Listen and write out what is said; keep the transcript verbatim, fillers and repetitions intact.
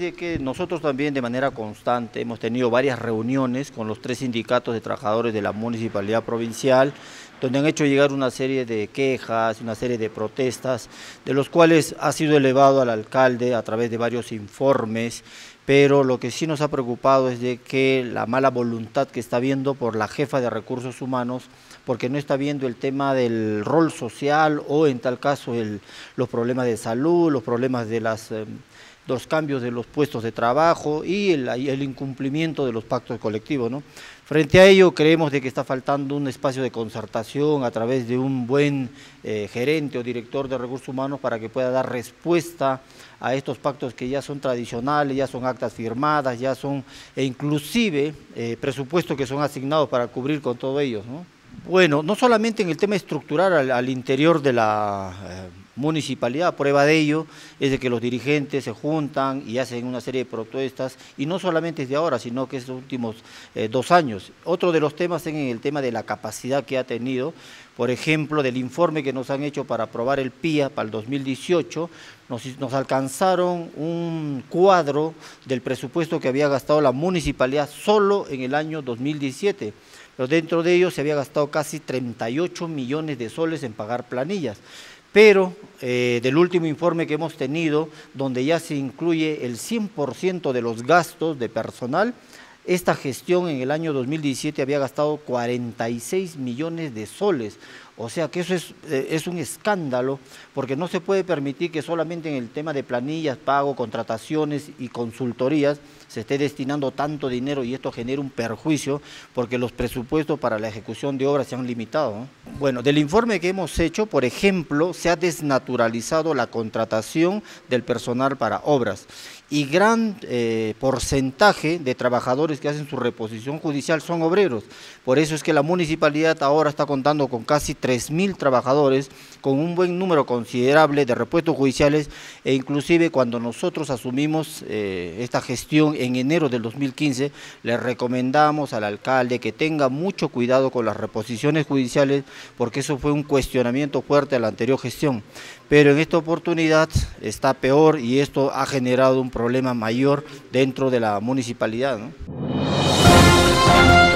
de que nosotros también de manera constante hemos tenido varias reuniones con los tres sindicatos de trabajadores de la municipalidad provincial, donde han hecho llegar una serie de quejas, una serie de protestas, de los cuales ha sido elevado al alcalde a través de varios informes, pero lo que sí nos ha preocupado es de que la mala voluntad que está viendo por la jefa de recursos humanos, porque no está viendo el tema del rol social o en tal caso el, los problemas de salud, los problemas de las, eh, los cambios de los puestos de trabajo y el, el incumplimiento de los pactos colectivos, ¿no? Frente a ello creemos de que está faltando un espacio de concertación a través de un buen eh, gerente o director de recursos humanos para que pueda dar respuesta a estos pactos que ya son tradicionales, ya son actas firmadas, ya son e inclusive eh, presupuestos que son asignados para cubrir con todo ellos, ¿no? Bueno, no solamente en el tema estructural al, al interior de la eh, municipalidad, prueba de ello es de que los dirigentes se juntan y hacen una serie de protestas, y no solamente es de ahora, sino que es de los últimos eh, dos años. Otro de los temas es en el tema de la capacidad que ha tenido, por ejemplo, del informe que nos han hecho para aprobar el P I A para el dos mil dieciocho, nos, nos alcanzaron un cuadro del presupuesto que había gastado la municipalidad solo en el año dos mil diecisiete. Pero dentro de ellos se había gastado casi treinta y ocho millones de soles en pagar planillas. Pero eh, del último informe que hemos tenido, donde ya se incluye el cien por ciento de los gastos de personal, esta gestión en el año dos mil diecisiete había gastado cuarenta y seis millones de soles. O sea que eso es, eh, es un escándalo, porque no se puede permitir que solamente en el tema de planillas, pago, contrataciones y consultorías se esté destinando tanto dinero, y esto genera un perjuicio porque los presupuestos para la ejecución de obras se han limitado, ¿no? Bueno, del informe que hemos hecho, por ejemplo, se ha desnaturalizado la contratación del personal para obras, y gran eh, porcentaje de trabajadores que hacen su reposición judicial son obreros. Por eso es que la municipalidad ahora está contando con casi tres mil trabajadores, con un buen número considerable de repuestos judiciales, e inclusive cuando nosotros asumimos eh, esta gestión en enero del dos mil quince, le recomendamos al alcalde que tenga mucho cuidado con las reposiciones judiciales, porque eso fue un cuestionamiento fuerte a la anterior gestión. Pero en esta oportunidad está peor, y esto ha generado un problema mayor dentro de la municipalidad, ¿no?